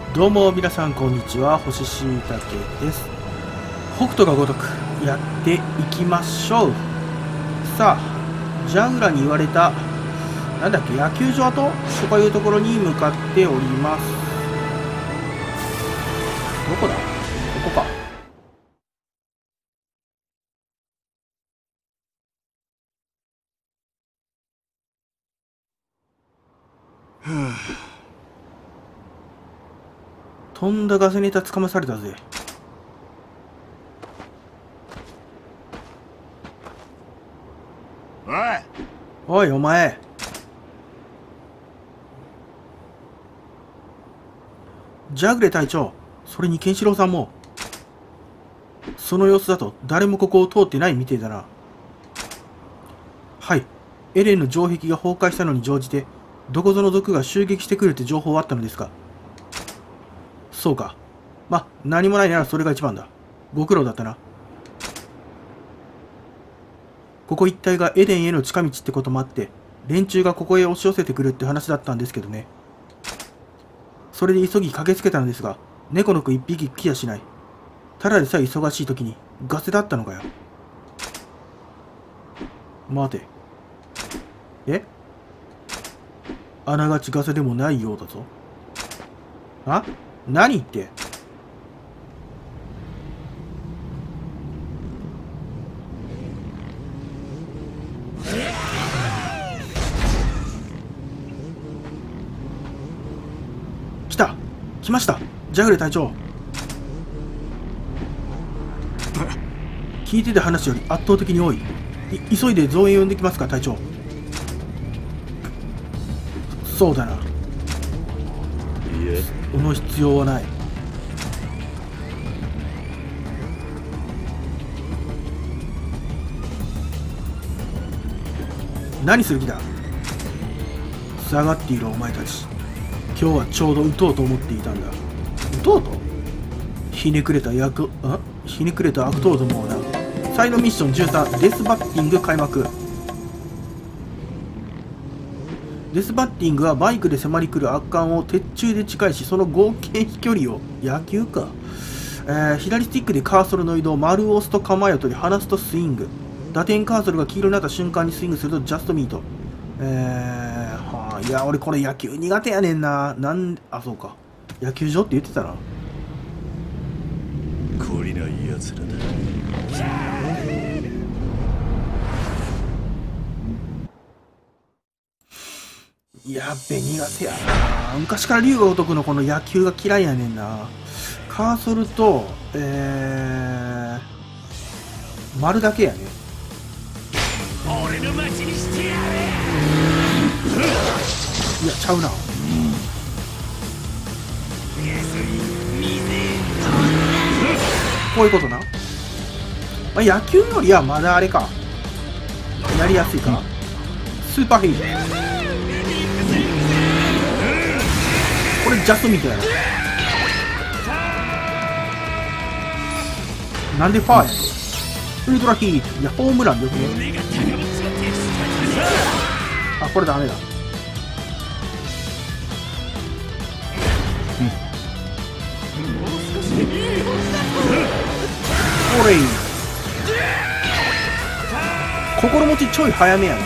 どうも皆さんこんにちは、星しいたけです。北斗が如くやっていきましょう。さあ、ジャグラに言われたなんだっけ、野球場とかいうところに向かっております。どこだ、ここか。とんだガセネタつかまされたぜ。おいお前、ジャグレ隊長、それにケンシロウさんも。その様子だと誰もここを通ってないみてえだな。はい、エレンの城壁が崩壊したのに乗じてどこぞの族が襲撃してくるって情報はあったのですが。そうか。ま、何もないならそれが一番だ。ご苦労だったな。ここ一帯がエデンへの近道ってこともあって、連中がここへ押し寄せてくるって話だったんですけどね。それで急ぎ駆けつけたのですが、猫の子一匹来やしない。ただでさえ忙しい時にガセだったのかよ。待て。え？あながちガセでもないようだぞ。あ？何言って。来ました、ジャグレ隊長。聞いてた話より圧倒的に多い。急いで増援呼んできますか、隊長。そうだな。いえ、その必要はない。何する気だ。下がっているお前たち、今日はちょうど撃とうと思っていたんだ。撃とうと？ひねくれた悪党どもをな。サイドミッション13、デスバッティング開幕。デスバッティングはバイクで迫り来る悪漢を鉄柱で近いし、その合計飛距離を野球か、左スティックでカーソルの移動、丸を押すと構えを取り、離すとスイング、打点カーソルが黄色になった瞬間にスイングするとジャストミート。いや俺これ野球苦手やねんな。あ、そうか、野球場って言ってたな。 懲りない奴らだ。 やっべ、苦手やな。昔から龍が如くのこの野球が嫌いやねんな。カーソルと丸だけやね。 俺の町にしてやれ。 いや、ちゃうな。こういうことな。まあ、野球よりはまだあれか、やりやすいか。スーパーヘイジ、これジャストみたいな。なんでファーやねん。ウルトラヒート、いやホームランよくね。あ、これダメだ。これいい。心持ちちょい早めやね。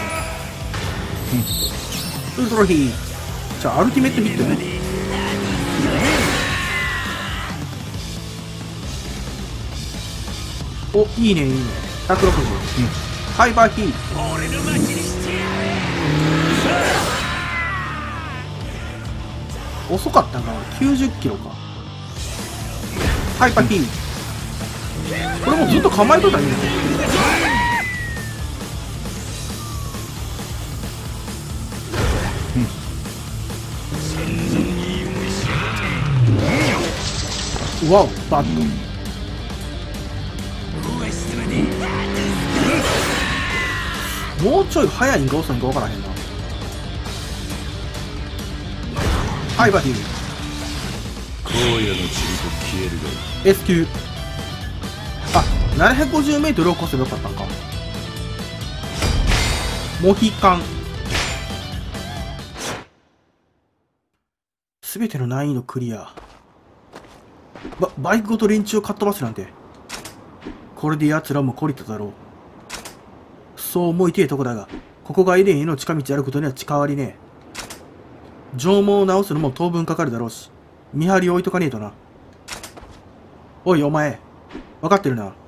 ウルトラヒー、じゃあアルティメットヒットね。お、いいねいいね。160、ハイバーヒート。遅かったんかな、90キロか。ハイパーヒート。これもずっと構えとったらいいんだよ。わお、バット。もうちょい早いんか遅いんか分からへんな。はい、バティ荒野の塵と消えるが S 級。あ、750メートルを越せばよかったんか。モヒカン。すべての難易度クリア。 バイクごと連中をかっ飛ばすなんて。これで奴らも懲りただろう。そう思いてえとこだが、ここがエデンへの近道であることには変わりねえ。縄文を直すのも当分かかるだろうし、見張り置いとかねえとな。おいお前、分かってるな。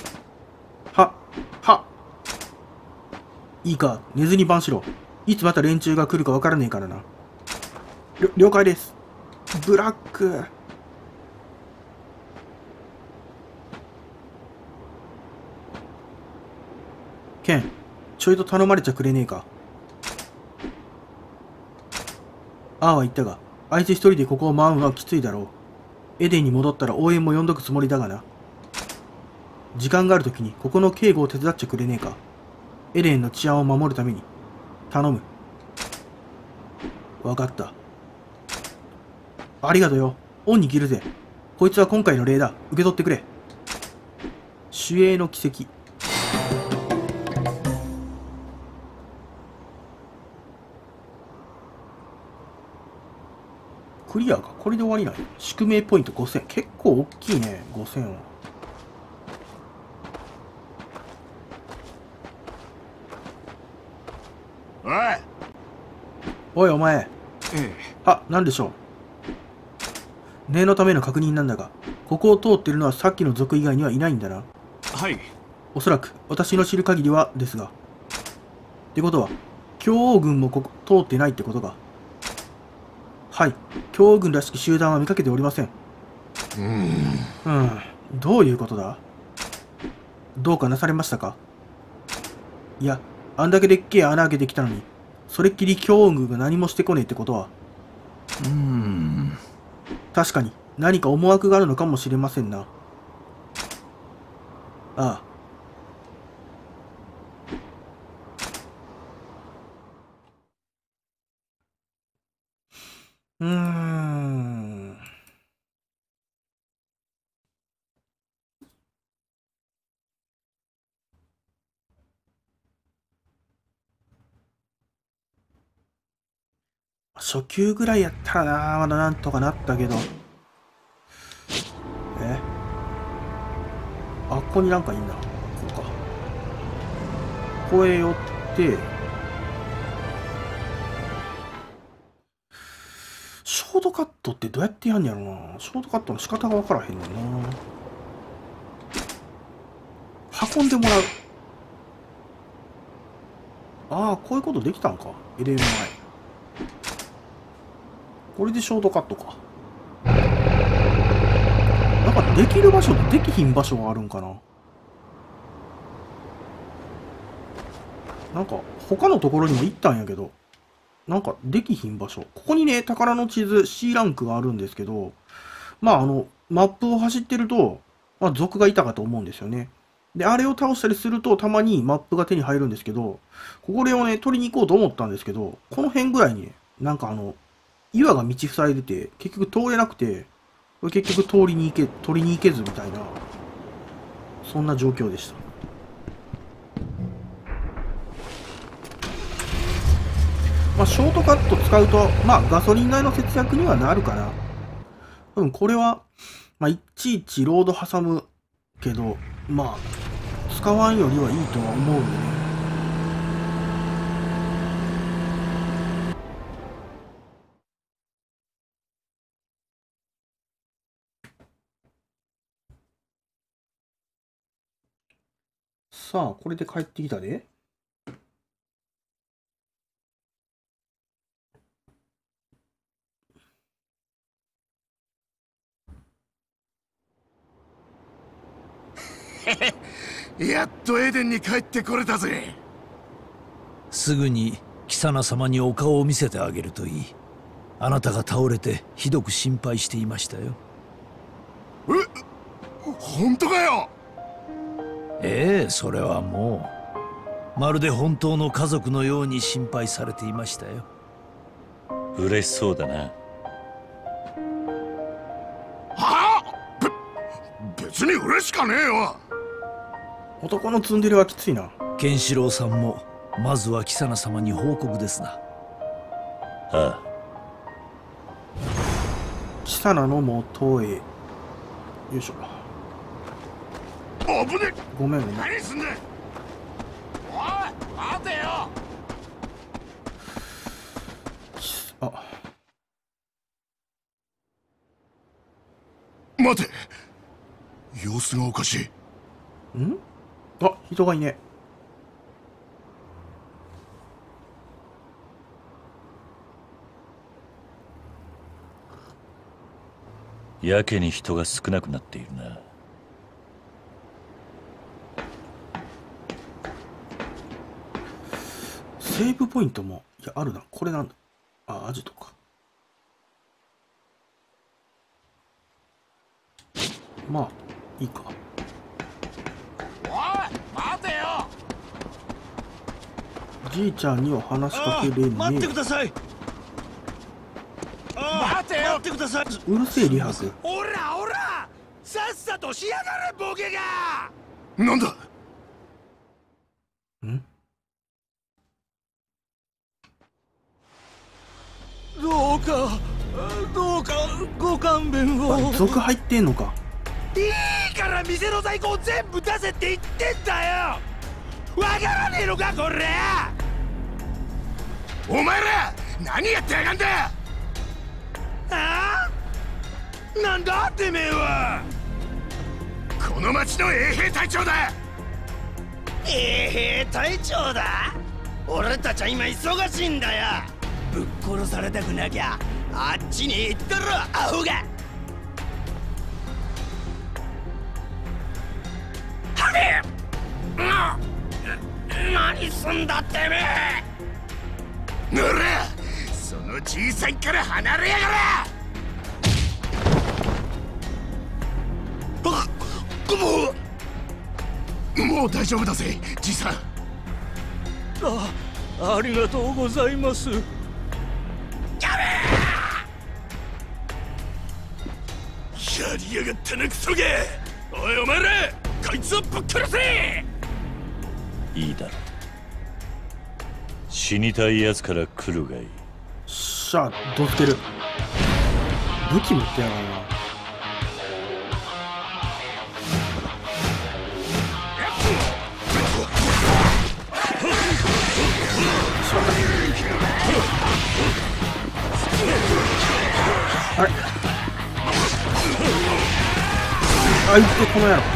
いいか、寝ずに番しろ。いつまた連中が来るか分からねえからな。了解です。ブラック。ケン、ちょいと頼まれちゃくれねえか。ああは言ったが、あいつ一人でここを回るのはきついだろう。エデンに戻ったら応援も呼んどくつもりだがな。時間があるときにここの警護を手伝っちゃくれねえか。エデンの治安を守るために。頼む。わかった。ありがとよ。恩に着るぜ。こいつは今回の礼だ。受け取ってくれ。守衛の奇跡。クリアか。これで終わりない。宿命ポイント5000。結構大きいね。5000は。おいお前。なんでしょう。念のための確認なんだが、ここを通っているのはさっきの族以外にはいないんだな。 はい。 おそらく、私の知る限りはですが。ってことは、強王軍もここ通ってないってことか。はい。強王軍らしき集団は見かけておりません。どういうことだ？どうかなされましたか？いや、あんだけでっけえ穴開けてきたのに、それっきり強王軍が何もしてこねえってことは。確かに何か思惑があるのかもしれませんな。ああ。初級ぐらいやったらな、まだなんとかなったけど。ここになんかいいんだ。こうか。ここへ寄って、ショートカットってどうやってやんやろな。ショートカットの仕方がわからへんねんな。運んでもらう。ああ、こういうことできたんか。エレン前。これでショートカットか。なんかできる場所とできひん場所があるんかな。なんか他のところにも行ったんやけど、なんかできひん場所。ここにね、宝の地図 C ランクがあるんですけど、マップを走ってると、族がいたかと思うんですよね。で、あれを倒したりすると、たまにマップが手に入るんですけど、これをね、取りに行こうと思ったんですけど、この辺ぐらいに、なんか岩が道塞いでて、結局通れなくて、結局取りに行けずみたいな、そんな状況でした。ショートカット使うと、ガソリン代の節約にはなるかな。多分これは、いちいちロード挟むけど、使わんよりはいいとは思うんでね。さあ、これで帰ってきたで。 やっとエデンに帰ってこれたぜ。 すぐにキサナ様にお顔を見せてあげるといい。あなたが倒れてひどく心配していましたよ。 本当かよ。 それはもうまるで本当の家族のように心配されていましたよ。 嬉しそうだな。 はあ、別に嬉しかねえよ。 男のツンデレはきついな。 ケンシロウさんもまずはキサナ様に報告ですな。 ああ。 キサナの元へ。 よいしょ。 危ねごめんごめん。 何すんだ。おい待てよ。 あ、 待て、様子がおかしい。 ん？あ、人がいねえ。やけに人が少なくなっているな。 セーブポイントも、いや、あるな。これなんだ。あ、アジトか。まあ、いいか。 おい待てよ。 じいちゃんには話しかけれねえ。 待ってください。 待てよ。 待ってください。 うるせえ、リハク。 オラオラ、さっさとしやがれボケが。 なんだ。 ん？ どうかご勘弁を。 あ、族入ってんのか。 いいから店の在庫を全部出せって言ってんだよ。わからねえのかこれ。 お前ら何やってやがんだ。 ああ、なんだてめえは。 この町の衛兵隊長だ。 衛兵隊長だ。俺たちは今忙しいんだよ。ぶっ殺されたくなきゃあっちに行ったろアホが。はげ何すんだてめえ。 ならそのじいさんから離れやがれ。もう大丈夫だぜじいさん。 ありがとうございます。 やりやがったなクソが。おいお前らこいつをぶっ殺せ。 いいだろう。死にたいやつから来るがいい。 しゃあ、どつける。武器持ってやがるな。あれ、あいつこの野郎。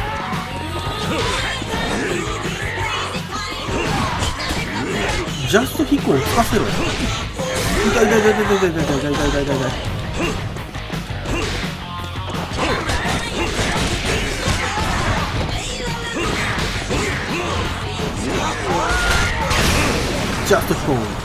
ジャスト飛行をつかせろよ。痛い痛い痛い痛い痛い痛い痛い痛い痛い痛い痛い。ジャスト飛行。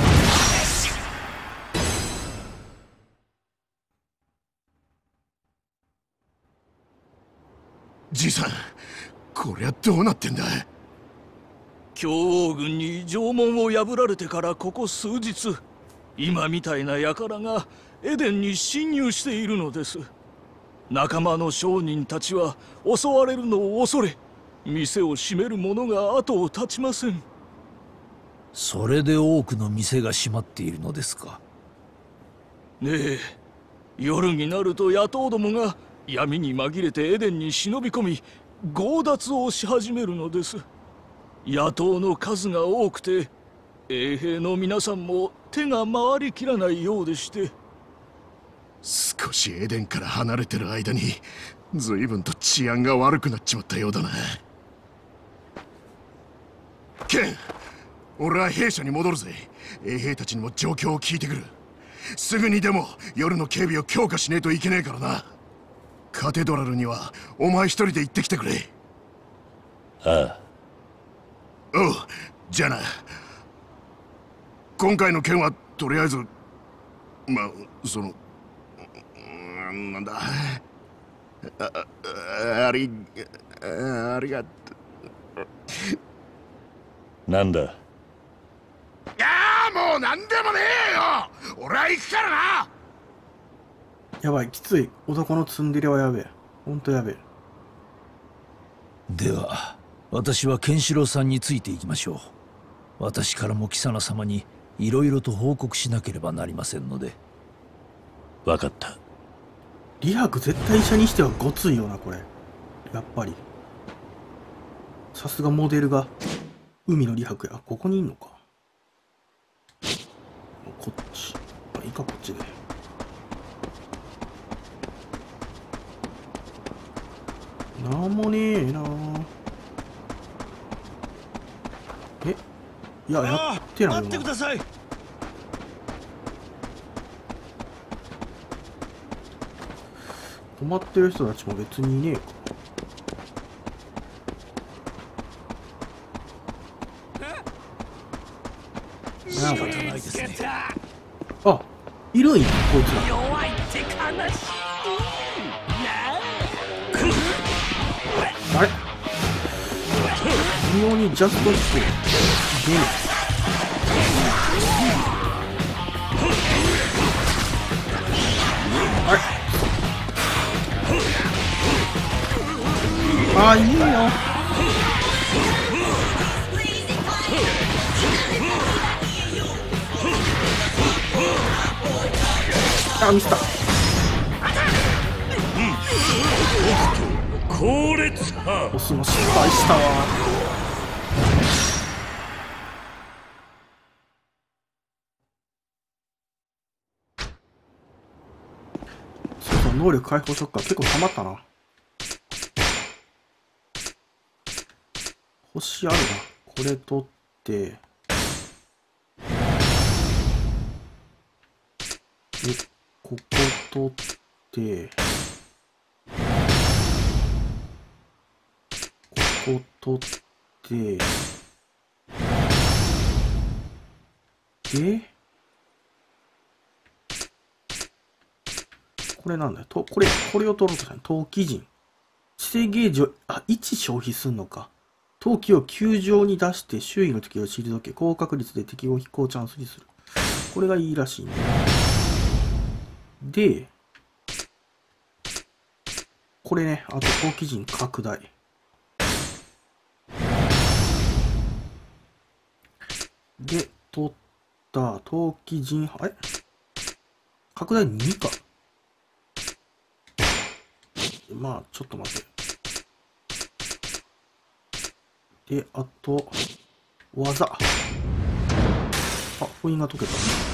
じいさん、こりゃどうなってんだ。 強王軍に城門を破られてからここ数日、今みたいな輩がエデンに侵入しているのです。仲間の商人たちは襲われるのを恐れ、店を閉める者が後を絶ちません。それで多くの店が閉まっているのですか。ねえ、夜になると野党どもが闇に紛れてエデンに忍び込み強奪をし始めるのです。野党の数が多くて衛兵の皆さんも手が回りきらないようでして。 少しエデンから離れてる間に随分と治安が悪くなっちまったようだな。ケン、俺は兵舎に戻るぜ。衛兵たちにも状況を聞いてくる。すぐにでも夜の警備を強化しねえといけねえからな。カテドラルにはお前一人で行ってきてくれ。 ああ。 おう、じゃあな。今回の件はとりあえず、まあなんだ、ありがとう。 なんだ。 いやー、もう何でもねえよ。俺は行くからな。 やばい、きつい。男のツンデレはやべえ。ほんとやべえ。 では私はケンシロウさんについていきましょう。私からもキサナ様にいろいろと報告しなければなりませんので。 わかった。 李白絶対医者にしてはごついよなこれ。やっぱりさすがモデルが海の李白や。ここにいんのか。こっちいいか、こっちで。なんもねえな。え、いや、やってないよな。 待ってください。 困ってる人たちも別にいねえか。なんかないですね。 あ、いるんやこいつら。 弱いって悲しい。 あれ、微妙にジャストヒットゲーム。あれ、あ、いいよ。あ、ミスった。 高烈派。 ボスも失敗したわ。そうそう、能力解放ショッカー結構溜まったな。星あるな。これ取ってで、ここ取ってここ取ってで、これなんだよ。これを取ろうとしたの。陶器陣。知性ゲージを、1消費すんのか。陶器を球状に出して周囲の敵を退け、高確率で敵を飛行チャンスにする。これがいいらしいね。で、これね、あと陶器陣拡大。で、取った陶器陣、あれ拡大2か。まあ、ちょっと待って。で、あと、技。あ、封印が解けた。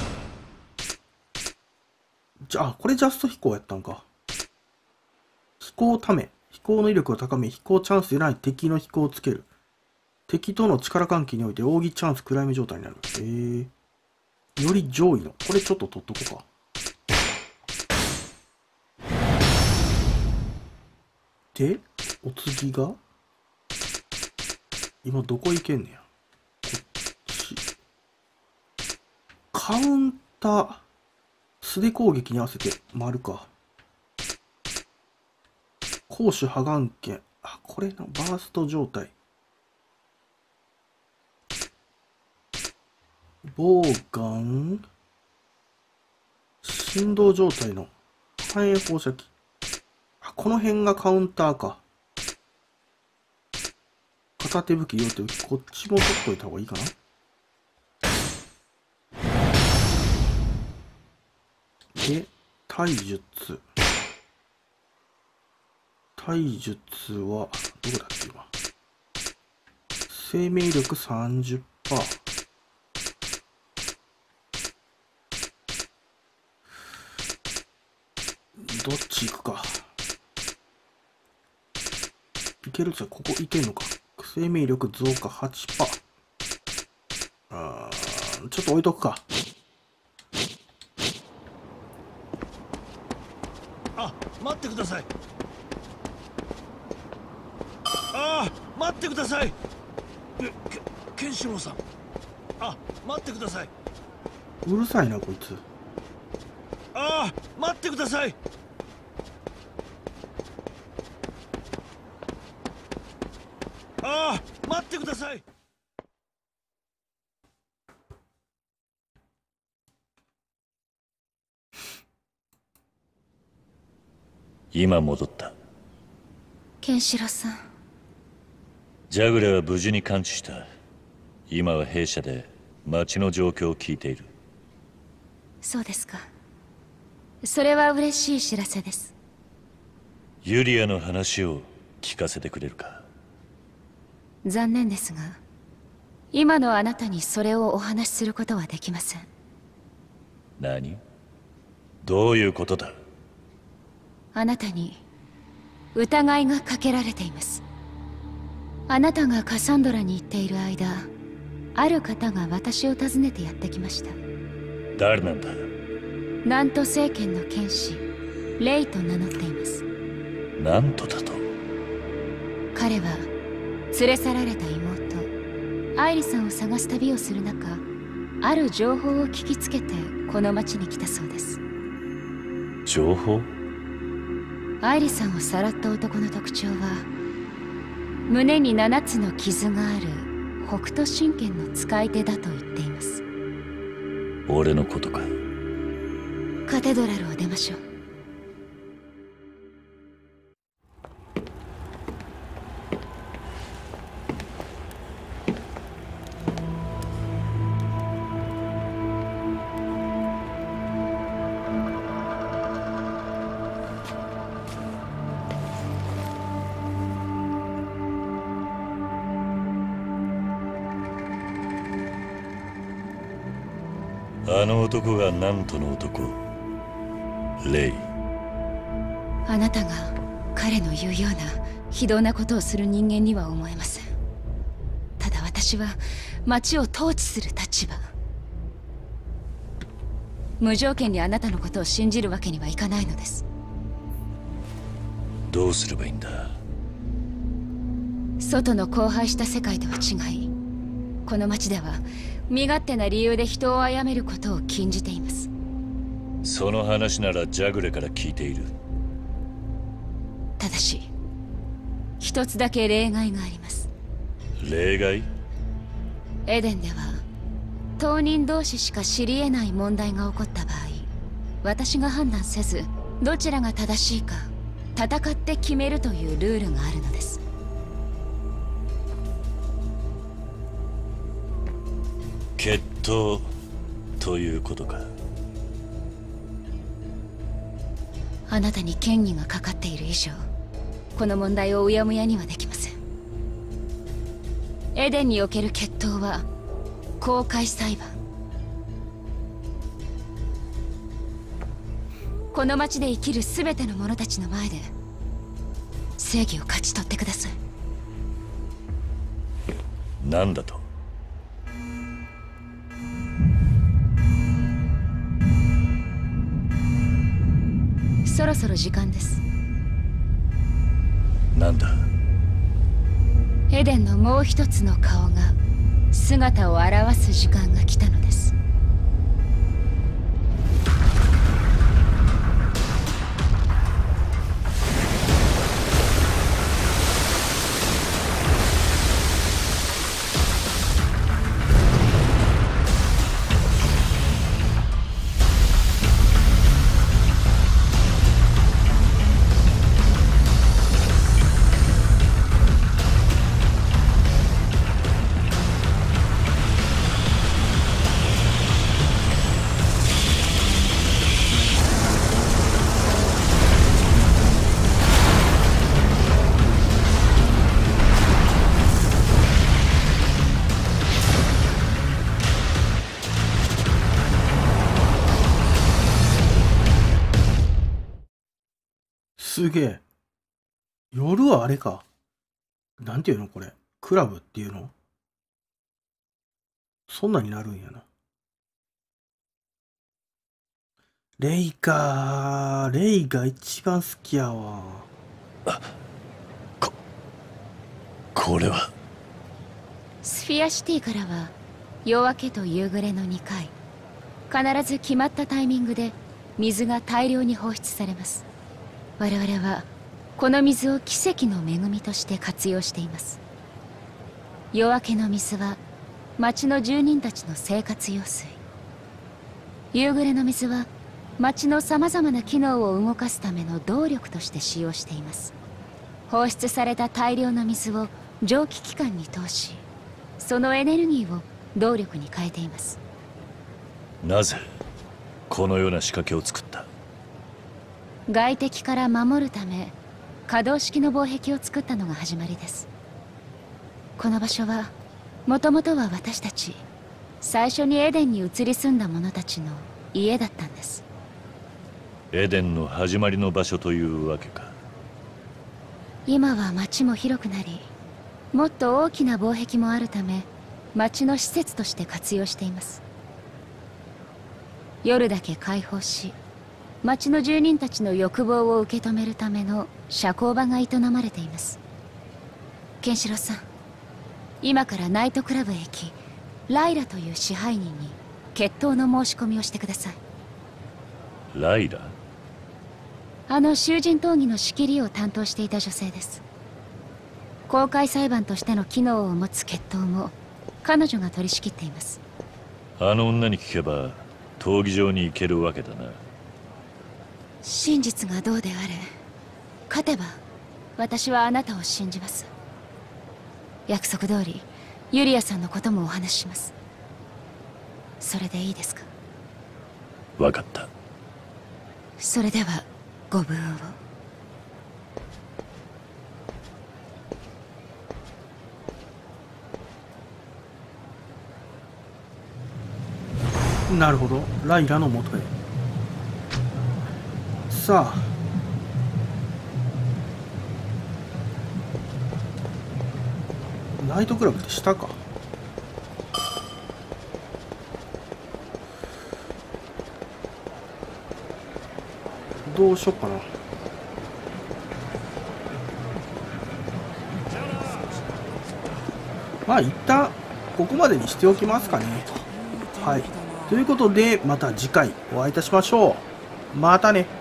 じゃあ、これジャスト飛行やったんか。飛行ため。飛行の威力を高め、飛行チャンスでない敵の飛行をつける。敵との力関係において扇チャンス暗闇状態になる。より上位の。これちょっと取っとこうか。で、お次が今どこ行けんねや。こっち。カウンター。素手攻撃に合わせて丸か。攻守破眼剣。これな、バースト状態。ボウガン。振動状態の反映放射器。この辺がカウンターか。片手武器、両手武器。こっちも取っといた方がいいかな。で、体術。体術は、どこだっけ今。生命力 30%。どっち行くか。いけるじゃん、ここいけんのか。生命力増加 8%。ちょっと置いとくか。 待ってください。待ってください。ケンシロウさん。待ってください。 うるさいなこいつ。 待ってください。待ってください。 今戻った。 ケンシロウさん。 ジャグレは無事に完治した。今は弊社で町の状況を聞いている。 そうですか。それは嬉しい知らせです。 ユリアの話を聞かせてくれるか？ 残念ですが、今のあなたにそれをお話しすることはできません。 何？どういうことだ？ あなたに疑いがかけられています。あなたがカサンドラに行っている間、ある方が私を訪ねてやってきました。 誰なんだ？ ナント政権の剣士レイと名乗っています。 なんとだと？ 彼は連れ去られた妹アイリさんを探す旅をする中、ある情報を聞きつけてこの町に来たそうです。 情報？ アイリさんをさらった男の特徴は、胸に7つの傷がある北斗神拳の使い手だと言っています。 俺のことか？ カテドラルを出ましょう。 あの男がなんとの男？レイ。 あなたが彼の言うような非道なことをする人間には思えません。ただ私は町を統治する立場。無条件にあなたのことを信じるわけにはいかないのです。 どうすればいいんだ？ 外の荒廃した世界とは違い、この町では身勝手な理由で人を殺めることを禁じています。 その話ならジャグレから聞いている。 ただし一つだけ例外があります。 例外？ エデンでは当人同士しか知り得ない問題が起こった場合、私が判断せずどちらが正しいか戦って決めるというルールがあるのです。 決闘ということか？ あなたに権威がかかっている以上、この問題をうやむやにはできません。エデンにおける決闘は公開裁判。この町で生きる全ての者たちの前で正義を勝ち取ってください。 何だと？ そろそろ時間です。 なんだ？ エデンのもう一つの顔が姿を現す時間が来たのです。 すげえ。夜はあれか。なんていうのこれ。クラブっていうの？そんなになるんやな。レイかー。レイが一番好きやわ。 これは。 スフィアシティからは夜明けと夕暮れの2回、必ず決まったタイミングで水が大量に放出されます。我々はこの水を奇跡の恵みとして活用しています。夜明けの水は町の住人たちの生活用水、夕暮れの水は町のさまざまな機能を動かすための動力として使用しています。放出された大量の水を蒸気機関に通し、そのエネルギーを動力に変えています。 なぜこのような仕掛けを作った？ 外敵から守るため、 可動式の防壁を作ったのが始まりです。この場所はもともとは私たち最初にエデンに移り住んだ者たちの家だったんです。 エデンの始まりの場所というわけか。 今は町も広くなり、もっと大きな防壁もあるため町の施設として活用しています。夜だけ開放し、町の住人たちの欲望を受け止めるための社交場が営まれています。ケンシロウさん、今からナイトクラブへ行き、ライラという支配人に決闘の申し込みをしてください。 ライラ？ あの囚人討議の仕切りを担当していた女性です。公開裁判としての機能を持つ決闘も彼女が取り仕切っています。 あの女に聞けば闘技場に行けるわけだな。 真実がどうであれ、勝てば私はあなたを信じます。約束通りユリアさんのこともお話しします。それでいいですか？ 分かった。 それではご武運を。 なるほど、ライラのもとへ。さあ、ナイトクラブって下か。どうしよっかな。まあ一旦ここまでにしておきますかね。はい、ということでまた次回お会いいたしましょう。またね。